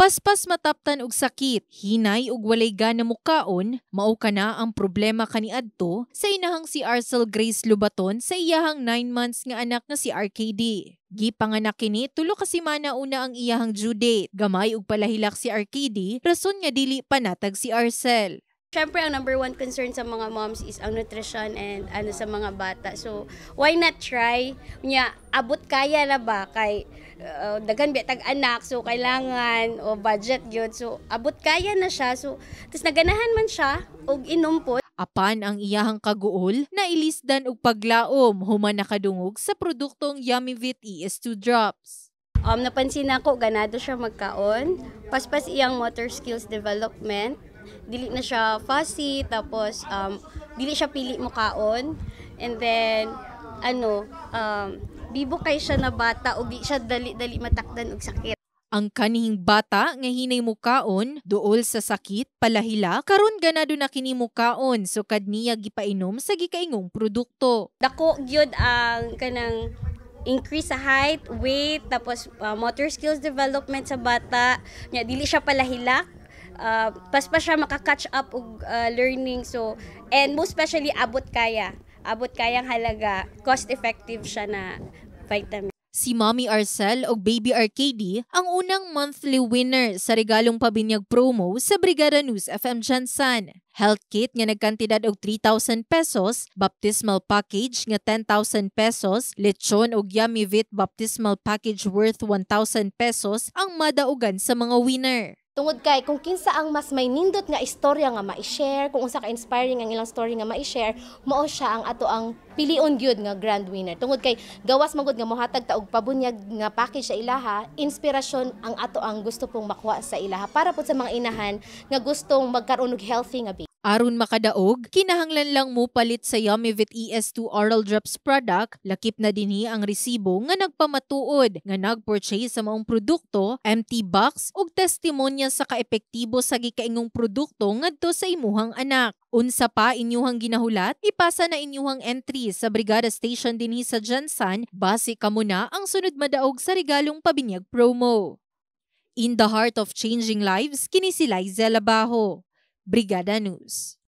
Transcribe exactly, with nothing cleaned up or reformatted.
Paspas mataptan og sakit, hinay ug walay gana mukaon, mao kana ang problema kaniadto sa inahang si Arcel Grace Lubaton sa iyahang nine months nga anak nga si R K D. Gipanganak kini tulo ka semana una ang iyahang due date. Gamay ug palahilak si R K D, rason nga dili panatag si Arcel. Siyempre, ang number one concern sa mga moms is ang nutrition and ano sa mga bata. So, why not try? Nya, abot kaya na ba? Kay, uh, daghan bitag anak, so kailangan, o budget yun. So, abot kaya na siya. So, tapos naganahan man siya, og inom po. Apan ang iyahang kaguol na ilisdan og paglaom human nakadungog sa produktong YummyVit E S two drops. Um, napansin ako, ganado siya magkaon. Paspas iyang motor skills development. Dili na siya fussy, tapos um, dili siya pili mo kaon. And then, ano, um, bibo kay siya na bata o di siya dali-dali matakdan og sakit. Ang kanihing bata nga hinay mukaon, duol sa sakit, palahila, karon ganado na kini mukaon, so kad niya gipainom sa gikaingong produkto. Dako gyud ang kanang increase sa height, weight, tapos uh, motor skills development sa bata. Nya dili siya palahilak. Uh, pas pa siya maka-catch up og uh, learning, so and most especially abot kaya abot kayang halaga, cost effective siya na vitamin. Si Mommy Arcel o Baby R K D ang unang monthly winner sa regalong pabinyag promo sa Brigada News F M Jansan. Health kit nga nagkantidad og three thousand pesos, baptismal package nga ten thousand pesos, lechon og YummyVit baptismal package worth one thousand pesos ang madaugan sa mga winner. Tungod kay kung kinsa ang mas may nindot nga istorya nga ma-share, kung unsa ka inspiring ang ilang story nga ma-share, mao siya ang ato ang pilion gyud nga grand winner. Tungod kay gawas magud nga mohatag ta og pabunyag nga package sa ilaha, inspirasyon ang ato ang gusto pong makuha sa ilaha para pud sa mga inahan nga gustong magkaroon og healthy nga baby. Aron makadaog, kinahanglan lang mo palit sa YummyVit E S two Oral Drops product, lakip na dinhi ang resibo nga nagpamatuod nga nag-purchase sa maong produkto, empty box ug testimonya sa kaepektibo sa gikaingong produkto ngadto sa imuhang anak. Unsa pa inyuhang ginahulat, ipasa na inyuhang entry sa Brigada Station dinhi sa Jansan, base kamo na ang sunod madaog sa regalong pabinyag promo. In the heart of changing lives, kini si Liza Labajo, Brigada News.